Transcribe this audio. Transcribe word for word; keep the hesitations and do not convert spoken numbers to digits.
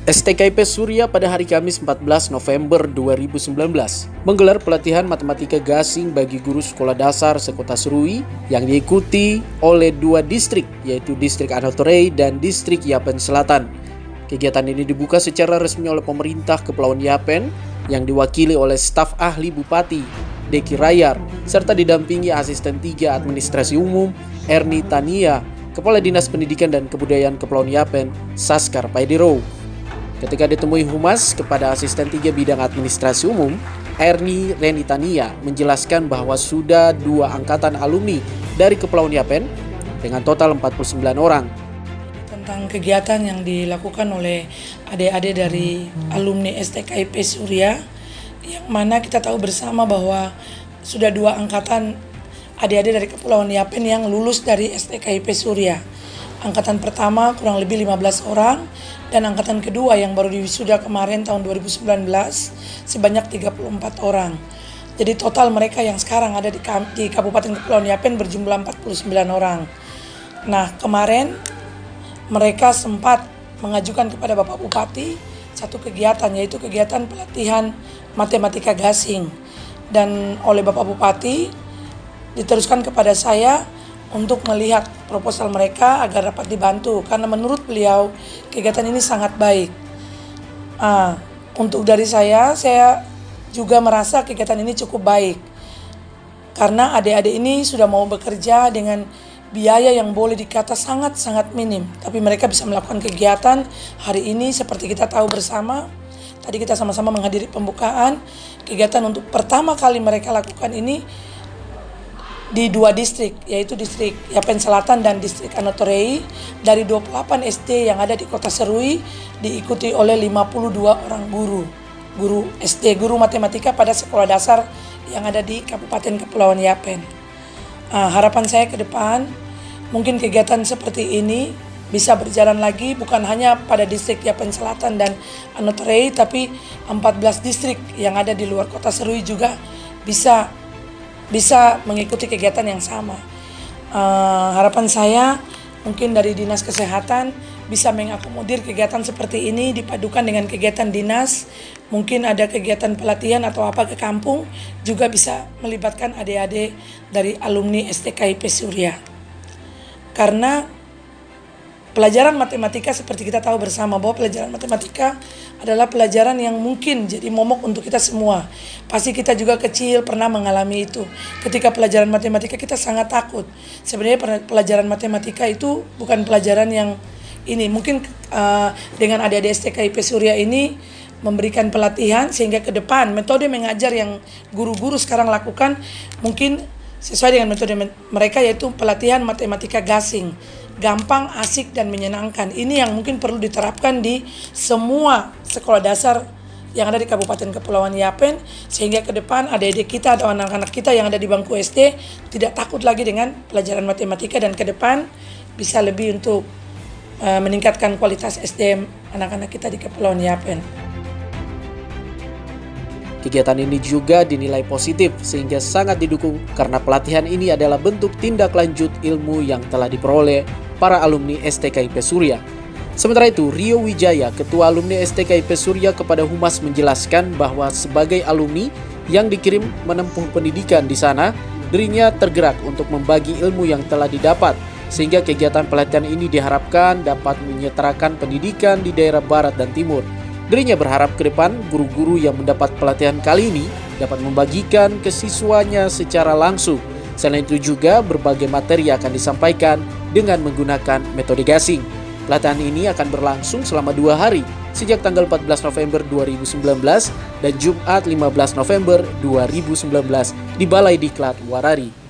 S T K I P Surya pada hari Kamis empat belas November dua ribu sembilan belas menggelar pelatihan matematika gasing bagi guru sekolah dasar sekota Serui yang diikuti oleh dua distrik, yaitu distrik Anotorei dan distrik Yapen Selatan. Kegiatan ini dibuka secara resmi oleh pemerintah Kepulauan Yapen yang diwakili oleh staf ahli Bupati Deki Rayar serta didampingi asisten tiga administrasi umum Erni Tania, Kepala Dinas Pendidikan dan Kebudayaan Kepulauan Yapen Saskar Paidero. Ketika ditemui Humas kepada asisten tiga bidang administrasi umum, Erni Renitania menjelaskan bahwa sudah dua angkatan alumni dari Kepulauan Yapen dengan total empat puluh sembilan orang. Tentang kegiatan yang dilakukan oleh adik-adik dari alumni S T K I P Surya, yang mana kita tahu bersama bahwa sudah dua angkatan adik-adik dari Kepulauan Yapen yang lulus dari S T K I P Surya. Angkatan pertama kurang lebih lima belas orang dan angkatan kedua yang baru diwisuda kemarin tahun dua ribu sembilan belas sebanyak tiga puluh empat orang. Jadi total mereka yang sekarang ada di, di Kabupaten Kepulauan Yapen berjumlah empat puluh sembilan orang. Nah, kemarin mereka sempat mengajukan kepada Bapak Bupati satu kegiatan, yaitu kegiatan pelatihan matematika gasing. Dan oleh Bapak Bupati diteruskan kepada saya untuk melihat proposal mereka agar dapat dibantu, karena menurut beliau kegiatan ini sangat baik. Ah, untuk dari saya, saya juga merasa kegiatan ini cukup baik, karena adik-adik ini sudah mau bekerja dengan biaya yang boleh dikata sangat-sangat minim, tapi mereka bisa melakukan kegiatan hari ini seperti kita tahu bersama. Tadi kita sama-sama menghadiri pembukaan kegiatan untuk pertama kali mereka lakukan ini di dua distrik, yaitu distrik Yapen Selatan dan distrik Anotorei. Dari dua puluh delapan S D yang ada di kota Serui diikuti oleh lima puluh dua orang guru guru S D, guru matematika pada sekolah dasar yang ada di Kabupaten Kepulauan Yapen. Nah, harapan saya ke depan mungkin kegiatan seperti ini bisa berjalan lagi, bukan hanya pada distrik Yapen Selatan dan Anotorei, tapi empat belas distrik yang ada di luar kota Serui juga bisa bisa mengikuti kegiatan yang sama. Uh, harapan saya mungkin dari Dinas Kesehatan bisa mengakomodir kegiatan seperti ini dipadukan dengan kegiatan dinas. Mungkin ada kegiatan pelatihan atau apa ke kampung juga bisa melibatkan adik-adik dari alumni S T K I P Surya. Karena pelajaran matematika seperti kita tahu bersama bahwa pelajaran matematika adalah pelajaran yang mungkin jadi momok untuk kita semua. Pasti kita juga kecil pernah mengalami itu. Ketika pelajaran matematika kita sangat takut. Sebenarnya pelajaran matematika itu bukan pelajaran yang ini. Mungkin uh, dengan adik-adik S T K I P Surya ini memberikan pelatihan sehingga ke depan metode mengajar yang guru-guru sekarang lakukan mungkin sesuai dengan metode mereka, yaitu pelatihan matematika gasing. Gampang, asik, dan menyenangkan. Ini yang mungkin perlu diterapkan di semua sekolah dasar yang ada di Kabupaten Kepulauan Yapen, sehingga ke depan adik-adik kita atau anak-anak kita yang ada di bangku S D tidak takut lagi dengan pelajaran matematika, dan ke depan bisa lebih untuk uh, meningkatkan kualitas S D M anak-anak kita di Kepulauan Yapen. Kegiatan ini juga dinilai positif sehingga sangat didukung karena pelatihan ini adalah bentuk tindak lanjut ilmu yang telah diperoleh para alumni S T K I P Surya. Sementara itu, Rio Wijaya, Ketua Alumni S T K I P Surya kepada Humas menjelaskan bahwa sebagai alumni yang dikirim menempuh pendidikan di sana, dirinya tergerak untuk membagi ilmu yang telah didapat, sehingga kegiatan pelatihan ini diharapkan dapat menyetarakan pendidikan di daerah Barat dan Timur. Dirinya berharap ke depan guru-guru yang mendapat pelatihan kali ini dapat membagikan ke siswanya secara langsung. Selain itu juga berbagai materi akan disampaikan dengan menggunakan metode gasing. Pelatihan ini akan berlangsung selama dua hari, sejak tanggal empat belas November dua ribu sembilan belas dan Jumat lima belas November dua ribu sembilan belas di Balai Diklat Warari.